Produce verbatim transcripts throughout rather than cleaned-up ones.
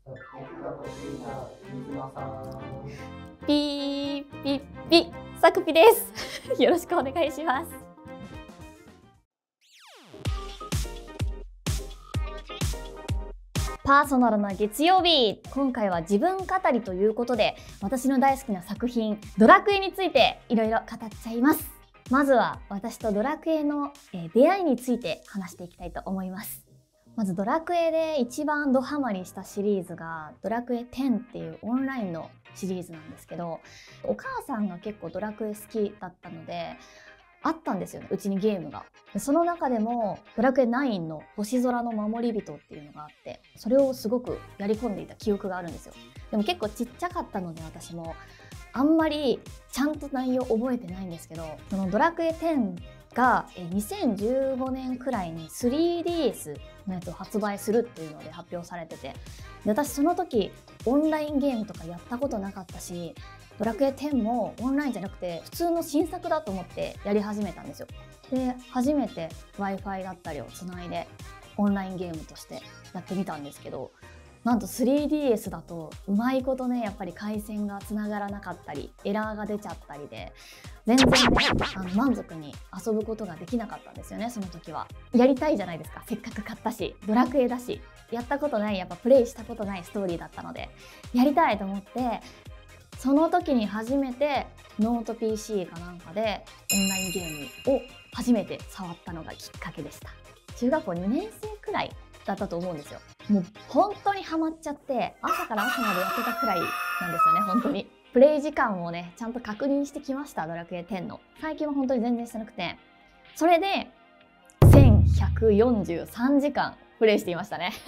ピーピッピさくぴです。よろしくお願いします。パーソナルな月曜日、今回は自分語りということで、私の大好きな作品ドラクエについていろいろ語っちゃいます。まずは私とドラクエの出会いについて話していきたいと思います。まずドラクエで一番ドハマりしたシリーズがドラクエテンっていうオンラインのシリーズなんですけど、お母さんが結構ドラクエ好きだったのであったんですよね、うちにゲームが。その中でもドラクエナインの星空の守り人っていうのがあって、それをすごくやり込んでいた記憶があるんですよ。でも結構ちっちゃかったので私もあんまりちゃんと内容覚えてないんですけど、そのドラクエテンがにせんじゅうごねんくらいに スリーディーエス のやつを発売するっていうので発表されてて、で私その時オンラインゲームとかやったことなかったし、ドラクエテンもオンラインじゃなくて普通の新作だと思ってやり始めたんですよ。で初めて Wi-Fi だったりをつないでオンラインゲームとしてやってみたんですけど、なんと スリーディーエス だとうまいことね、やっぱり回線がつながらなかったりエラーが出ちゃったりで全然ね、あの満足に遊ぶことができなかったんですよね。その時はやりたいじゃないですか、せっかく買ったしドラクエだし、やったことない、やっぱプレイしたことないストーリーだったのでやりたいと思って、その時に初めてノート ピーシー かなんかでオンラインゲームを初めて触ったのがきっかけでした。中学校にねん生くらいだったと思うんですよ。もう本当にハマっちゃって朝から朝までやってたくらいなんですよね。本当にプレイ時間をねちゃんと確認してきました。ドラクエテンの最近は本当に全然してなくて、それでせんひゃくよんじゅうさんじかんプレイしていましたね。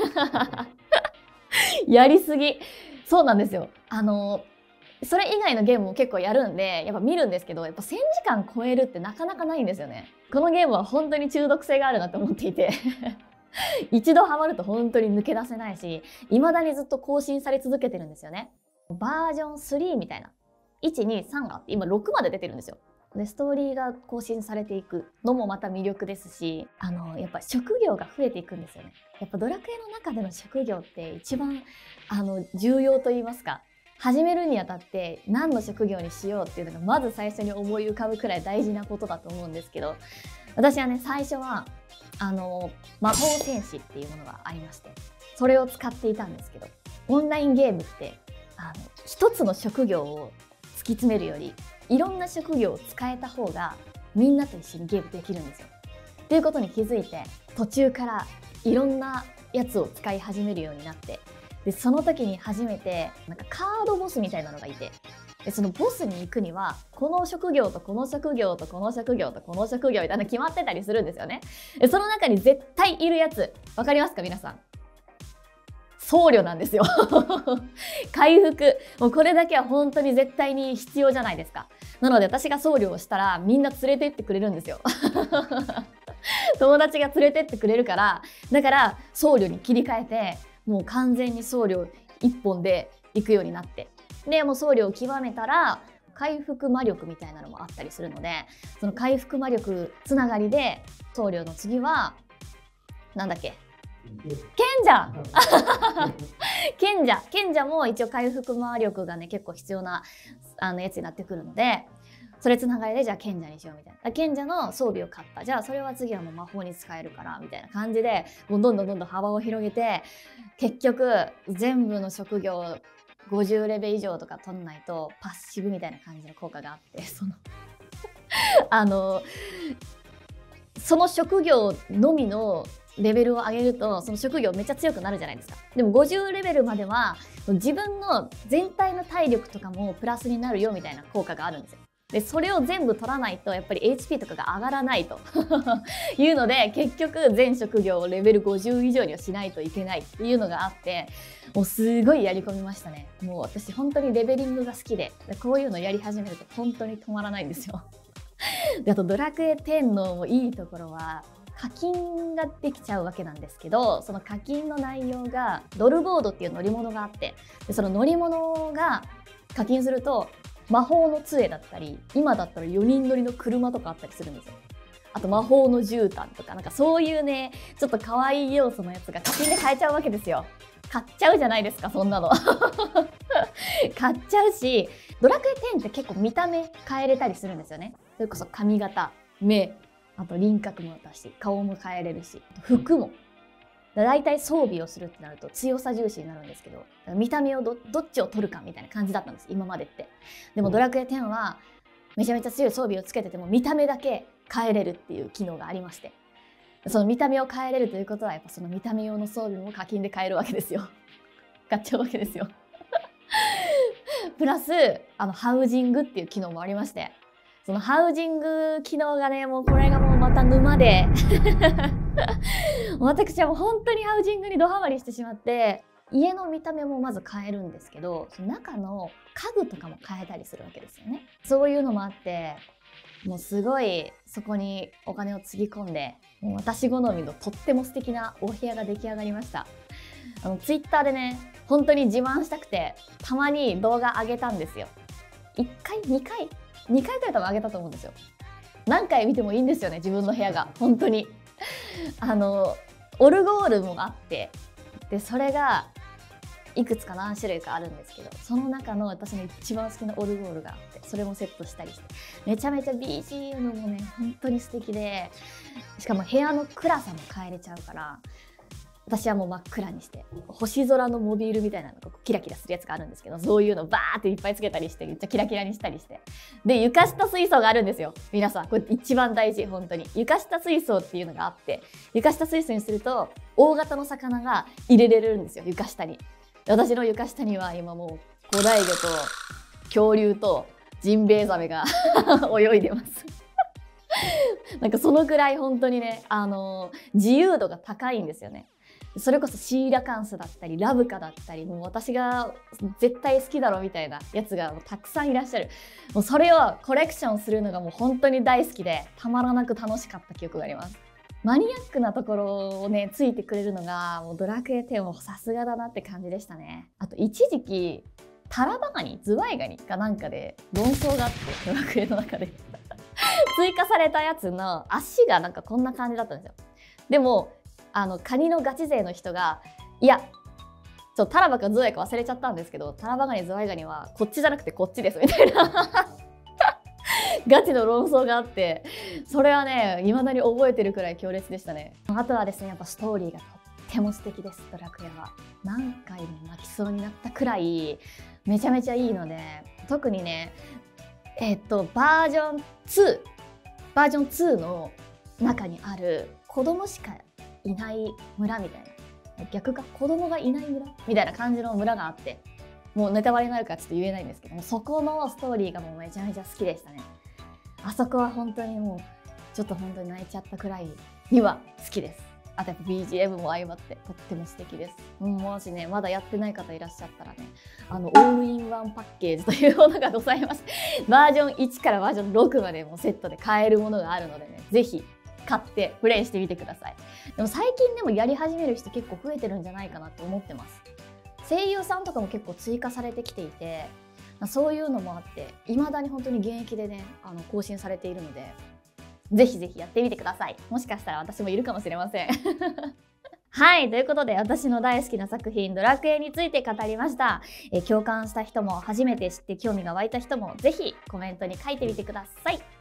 やりすぎ。そうなんですよ。あのそれ以外のゲームも結構やるんでやっぱ見るんですけど、やっぱせんじかん超えるってなかなかないんですよね。このゲームは本当に中毒性があるなと思っていて一度ハマると本当に抜け出せないし、未だにずっと更新され続けてるんですよね。バージョンスリーみたいな、いち、に、さんがあって今ろくまで出てるんですよ。でストーリーが更新されていくのもまた魅力ですし、あのやっぱ職業が増えていくんですよね。やっぱドラクエの中での職業って一番あの重要と言いますか、始めるにあたって何の職業にしようっていうのがまず最初に思い浮かぶくらい大事なことだと思うんですけど、私はね最初はあの魔法戦士っていうものがありまして、それを使っていたんですけど、オンラインゲームってあの一つの職業を突き詰めるよりいろんな職業を使えた方がみんなと一緒にゲームできるんですよ。っていうことに気づいて途中からいろんなやつを使い始めるようになって、でその時に初めてなんかカードボスみたいなのがいて、でそのボスに行くにはこの職業とこの職業とこの職業とこの職業みたいな決まってたりするんですよね。でその中に絶対いるやつ分かりますか皆さん？僧侶なんですよ。回復、もうこれだけは本当に絶対に必要じゃないですか。なので私が僧侶をしたらみんな連れてってくれるんですよ。友達が連れてってくれるから、だから僧侶に切り替えてもう完全に僧侶一本で行くようになって、でもう僧侶を極めたら回復魔力みたいなのもあったりするので、その回復魔力つながりで僧侶の次はなんだっけ、賢者賢者賢者も一応回復魔力がね結構必要なあのやつになってくるので、それつながりでじゃあ賢者にしようみたいな、賢者の装備を買った、じゃあそれは次はもう魔法に使えるからみたいな感じでもうどんどんどんどん幅を広げて、結局全部の職業ごじゅうレベル以上とか取んないとパッシブみたいな感じの効果があって、そのあのその職業のみのレベルを上げるとその職業めっちゃ強くなるじゃないですか。でもごじゅうレベルまでは自分の全体の体力とかもプラスになるよみたいな効果があるんですよ。でそれを全部取らないとやっぱり エイチピー とかが上がらないというので、結局全職業をレベルごじゅう以上にはしないといけないっていうのがあって、もうすごいやり込みましたね。もう私本当にレベリングが好きで、こういうのやり始めると本当に止まらないんですよ。であとドラクエテンのいいところは課金ができちゃうわけなんですけど、その課金の内容がドルボードっていう乗り物があって、でその乗り物が課金すると魔法の杖だったり、今だったらよにん乗りの車とかあったりするんですよ。あと魔法の絨毯とか、なんかそういうねちょっと可愛い要素のやつが課金で買えちゃうわけですよ。 買っちゃうじゃないですか、そんなの。買っちゃうし、ドラクエテンって結構見た目変えれたりするんですよね。それこそ髪型、目、あと輪郭もだし、顔も変えれるし、服も。だいたい装備をするってなると強さ重視になるんですけど、見た目を ど, どっちを取るかみたいな感じだったんです、今までって。でもドラクエテンはめちゃめちゃ強い装備をつけてても見た目だけ変えれるっていう機能がありまして、その見た目を変えれるということはやっぱその見た目用の装備も課金で買えるわけですよ。買っちゃうわけですよ。プラスあのハウジングっていう機能もありまして、そのハウジング機能がね、もうこれがもうまた沼で私はもう本当にハウジングにドハマりしてしまって、家の見た目もまず変えるんですけど、その中の家具とかも変えたりするわけですよね。そういうのもあって、もうすごいそこにお金をつぎ込んで、もう私好みのとっても素敵なお部屋が出来上がりました。あのツイッターでね、本当に自慢したくてたまに動画上げたんですよ。いっかいにかいにかいくらい多分上げたと思うんですよ。何回見てもいいんですよね、自分の部屋が。本当にあのオルゴールもあって、でそれがいくつか何種類かあるんですけど、その中の私の一番好きなオルゴールがあって、それもセットしたりして、めちゃめちゃ ビージーエム もね本当に素敵で、しかも部屋の暗さも変えれちゃうから、私はもう真っ暗にして、星空のモビールみたいなのがキラキラするやつがあるんですけど、そういうのバーっていっぱいつけたりして、めっちゃキラキラにしたりして、で床下水槽があるんですよ。皆さんこれ一番大事、本当に床下水槽っていうのがあって、床下水槽にすると大型の魚が入れれるんですよ、床下に。私の床下には今もう古代魚と恐竜とジンベエザメが泳いでます。なんかそのぐらい本当にね、あのー、自由度が高いんですよね。それこそシーラカンスだったりラブカだったり、もう私が絶対好きだろみたいなやつがたくさんいらっしゃる。もうそれをコレクションするのがもう本当に大好きで、たまらなく楽しかった記憶があります。マニアックなところをねついてくれるのがもうドラクエテンもさすがだなって感じでしたね。あと一時期タラバガニ、ズワイガニかなんかで論争があって、ドラクエの中で追加されたやつの足がなんかこんな感じだったんですよ。でもあのカニのガチ勢の人が、いやちょタラバかズワイか忘れちゃったんですけど、タラバガニズワイガニはこっちじゃなくてこっちですみたいなガチの論争があって、それはね未だに覚えてるくらい強烈でしたね。あとはですね、やっぱストーリーがとっても素敵です。ドラクエは何回も泣きそうになったくらいめちゃめちゃいいので、特にねえっとバージョンツーバージョンツーの中にある子供しかいない村みたいな、逆か子供がいない村みたいな感じの村があって、もうネタバレになるからちょっと言えないんですけども、そこのストーリーがもうめちゃめちゃ好きでしたね。あそこは本当にもうちょっと本当に泣いちゃったくらいには好きです。あとやっぱ ビージーエム も相まってとっても素敵です。もしねまだやってない方いらっしゃったらね、あのオールインワンパッケージというものがございます。バージョンいちからバージョンろくまでもセットで買えるものがあるのでね、ぜひ買ってプレイしてみてください。でも最近でもやり始める人結構増えてるんじゃないかなと思ってます。声優さんとかも結構追加されてきていて、そういうのもあって未だに本当に現役でねあの更新されているので、ぜひぜひやってみてください。もしかしたら私もいるかもしれません。はい、ということで私の大好きな作品ドラクエについて語りました。え共感した人も初めて知って興味が湧いた人もぜひコメントに書いてみてください。